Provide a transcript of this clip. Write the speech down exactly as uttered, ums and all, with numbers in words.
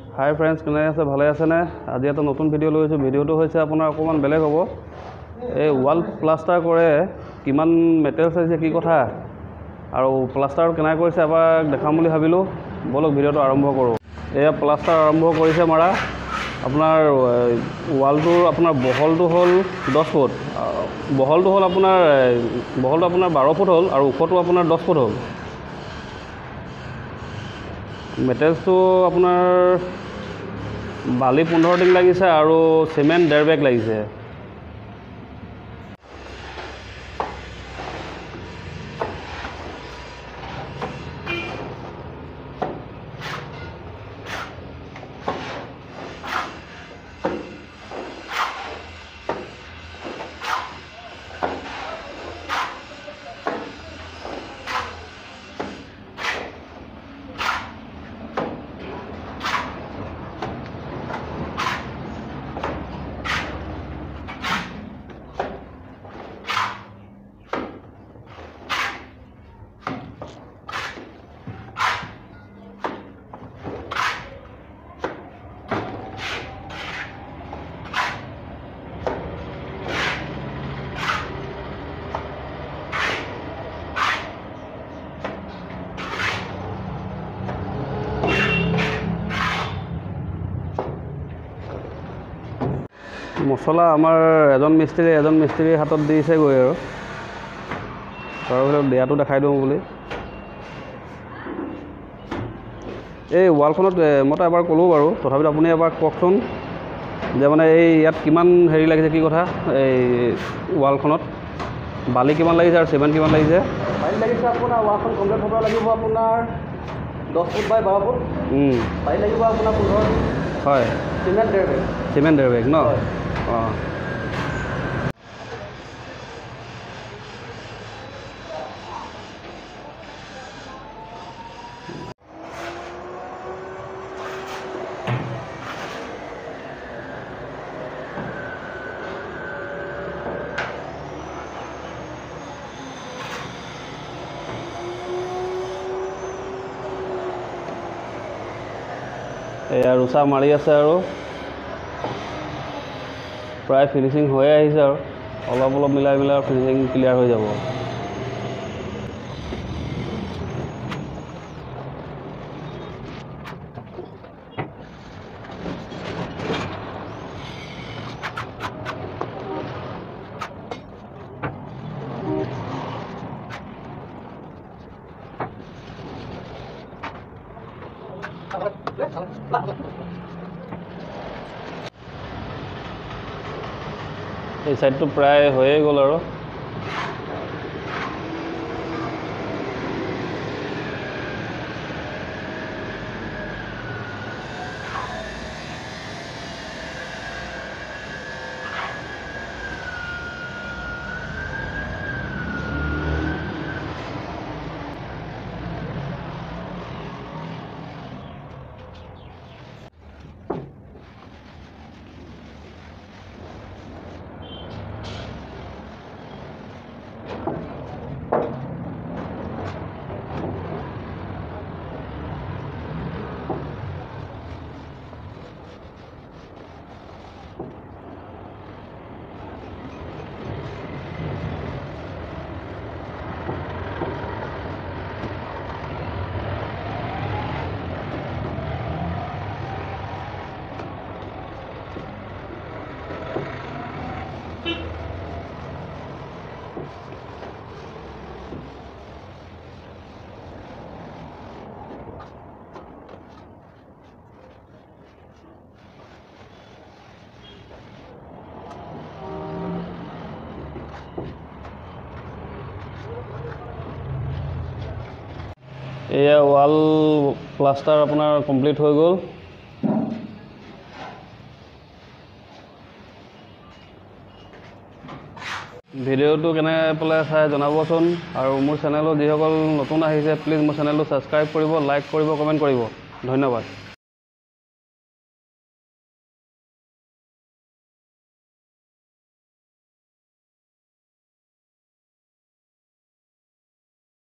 হাই friends, কেনে আছে? ভালে আছেনে? আজি এটা নতুন ভিডিঅ' লৈছোঁ। ভিডিঅ'টো হৈছে আপোনাৰ অকণমান বেলেগ হ'ব। এই ৱাল প্লাষ্টাৰ কৰে, কিমান মেটেৰিয়েলছ আহিছে, কি কথা আৰু প্লাষ্টাৰ কেনেকৈ কৰিছে এবাৰ দেখাম বুলি ভাবিলোঁ। ব'লক ভিডিঅ'টো আৰম্ভ কৰোঁ। এয়া প্লাষ্টাৰ আৰম্ভ কৰিছে মাৰা। আপোনাৰ ৱালটোৰ আপোনাৰ বহলটো হ'ল দহ ফুট, বহলটো হ'ল আপোনাৰ বহলটো আপোনাৰ বাৰ ফুট হ'ল আৰু ওখটো আপোনাৰ দহ ফুট হ'ল। মেটেৰিয়েলছটো আপোনাৰ বালি পোন্ধৰ টিং লাগিছে আৰু চিমেণ্ট ডেৰ বেগ লাগিছে। মছলা আমাৰ এজন মিস্ত্ৰী এজন মিস্ত্ৰীৰ হাতত দিছেগৈ আৰু তাৰ ভিতৰত দিয়াটো দেখাই দিওঁ বুলি। এই ৱালখনত মইতো এবাৰ ক'লোঁ বাৰু, তথাপিতো আপুনি এবাৰ কওকচোন যে মানে এই ইয়াত কিমান হেৰি লাগিছে, কি কথা? এই ৱালখনত বালি কিমান লাগিছে আৰু চিমেণ্ট কিমান লাগিছে? বালি লাগিছে আপোনাৰ ৱালখন কমপ্লিট হ'ব লাগিব আপোনাৰ দহ ফুট বাই বাৰ ফুট। বালি লাগিব আপোনাৰ পোন্ধৰ। হয়। চিমেণ্ট ডেৰ বেগ। চিমেণ্ট ডেৰ বেগ ন? অঁ। এয়া ৰুচা মাৰি আছে আৰু প্ৰায় ফিনিচিং হৈয়ে আহিছে আৰু অলপ অলপ মিলাই মিলাই ফিনিচিং ক্লিয়াৰ হৈ যাব। এই সাইডটো প্ৰায় হৈয়ে গ'ল আৰু এয়া ৱাল প্লাষ্টাৰ আপোনাৰ কমপ্লিট হৈ গ'ল। ভিডিঅ'টো কেনে পেলাই চাই জনাবচোন আৰু মোৰ চেনেলত যিসকল নতুন আহিছে প্লিজ মোৰ চেনেলটো ছাবস্ক্ৰাইব কৰিব, লাইক কৰিব, কমেণ্ট কৰিব। ধন্যবাদ।